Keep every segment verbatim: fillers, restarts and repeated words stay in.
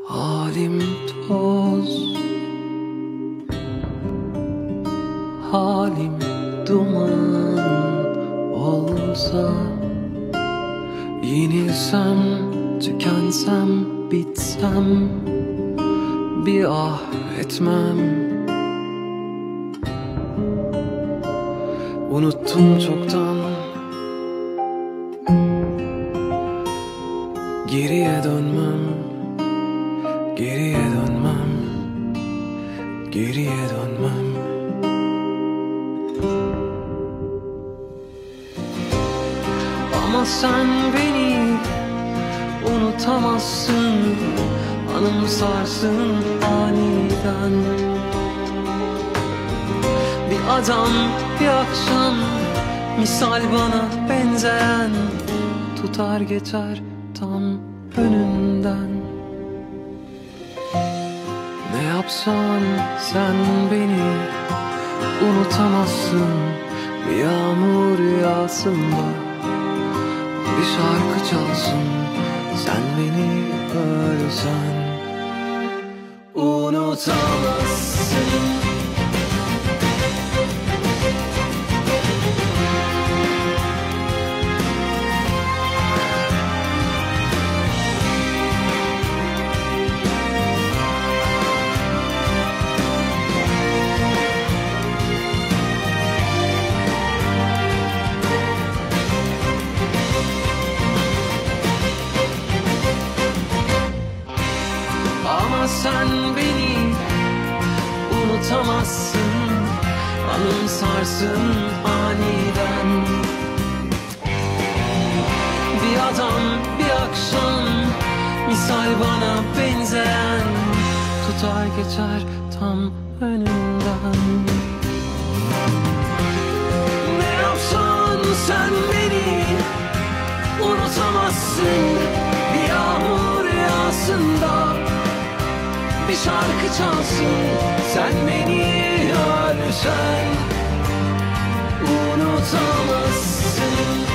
Halim toz, halim duman olsa, yenilsem, tükensem, bitsem, bir ah etmem. Unuttum çoktan, geriye dönmem, geriye dönmem, geriye dönmem. Ama sen beni unutamazsın, anımsarsın aniden. Bir adam, bir akşam, misal bana benzeyen, tutar geçer tam önünden. Ne yapsan sen beni unutamazsın. Bir yağmur yağsında bir şarkı çalsın, sen beni ölsen unutamazsın. Ama sen beni unutamazsın, anımsarsın aniden. Bir adam, bir akşam, misal bana benzeyen, tutar geçer tam önünden. Ne yapsan sen beni unutamazsın. Bir yağmur yağsında bir şarkı çalsın, sen beni ölsen unutamazsın.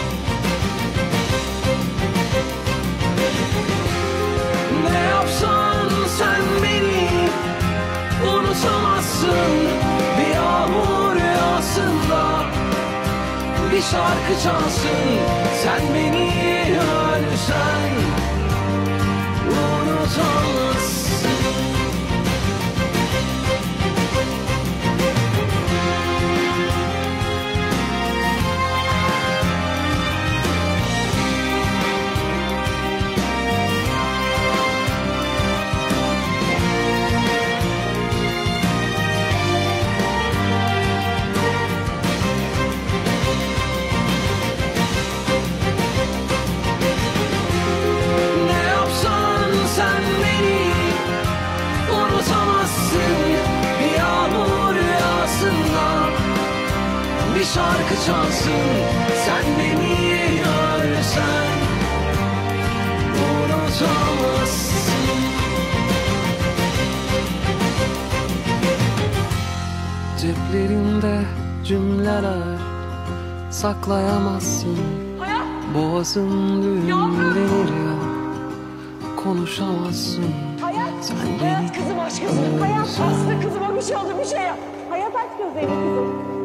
Ne yapsan sen beni unutamazsın. Bir yağmur yağsında bir şarkı çalsın, sen beni ölsen unutamazsın. Bir şarkı çalsın, sen beni ölsen unutamazsın. Ceplerinde cümleler saklayamazsın. Hayat. Boğazın düğümlenir ya, konuşamazsın. Hayat, sen hayat beni kızım, aç kızım. Hayat hasta kızıma bir şey oldu, bir şey yap. Hayat, aç gözlerini kızım.